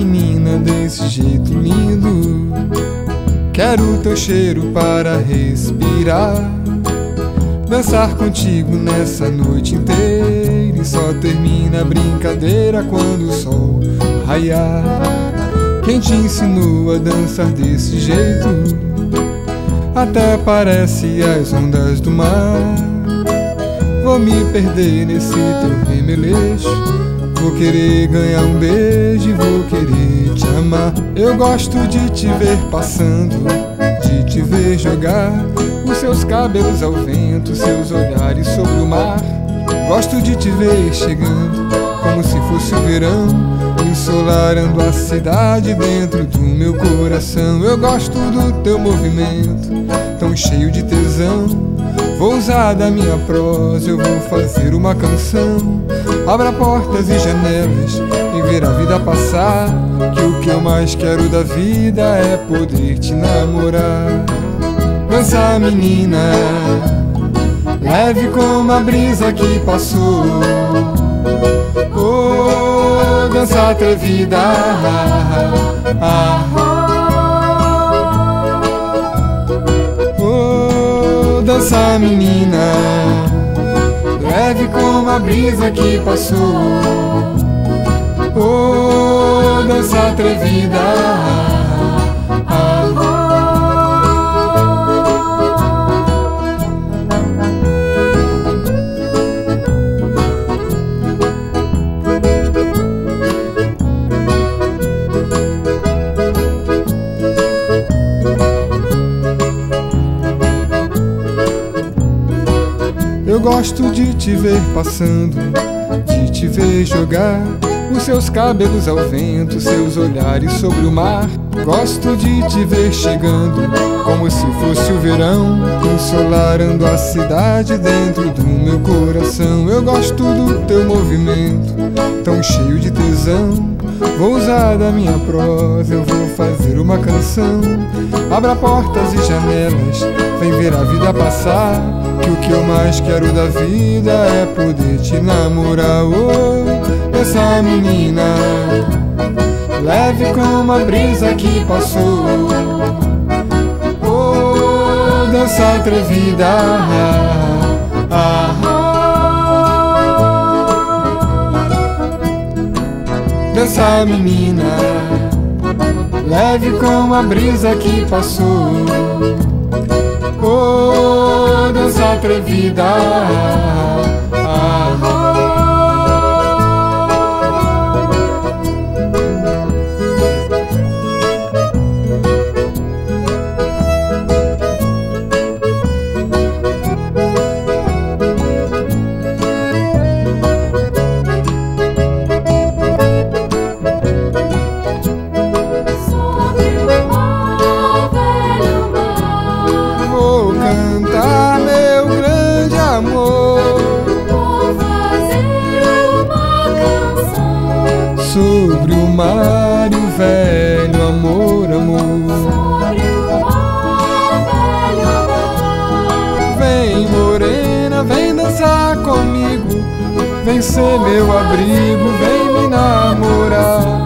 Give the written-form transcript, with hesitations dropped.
menina, desse jeito lindo. Quero teu cheiro para respirar, dançar contigo nessa noite inteira. E só termina a brincadeira quando o sol raiar. Quem te ensinou a dançar desse jeito? Até parece as ondas do mar. Vou me perder nesse teu remeleixo. Vou querer ganhar um beijo e vou querer te amar. Eu gosto de te ver passando, de te ver jogar os seus cabelos ao vento, seus olhares sobre o mar. Gosto de te ver chegando como se fosse o verão, ensolarando a cidade dentro do meu coração. Eu gosto do teu movimento, tão cheio de tesão. Vou usar da minha prosa, eu vou fazer uma canção. Abra portas e janelas e ver a vida passar, que o que eu mais quero da vida é poder te namorar. Dança, menina, leve como a brisa que passou. Oh, dança atrevida, oh, dança, menina, leve como a brisa que passou. Oh, dança atrevida. Eu gosto de te ver passando, de te ver jogar os seus cabelos ao vento, seus olhares sobre o mar. Gosto de te ver chegando como se fosse o verão, ensolarando a cidade dentro do meu coração. Eu gosto do teu movimento, tão cheio de tesão. Vou usar da minha prosa, eu vou fazer uma canção. Abra portas e janelas, vem ver a vida passar, que o que eu mais quero da vida é poder te namorar. Oh, essa menina, leve como a brisa que passou. Oh, dança atrevida, dança, menina, leve como a brisa que passou. Oh, dança atrevida, sobre o mar e o velho amor, amor. Sobre o mar, velho amor. Vem, morena, vem dançar comigo, vem ser meu abrigo, vem me namorar.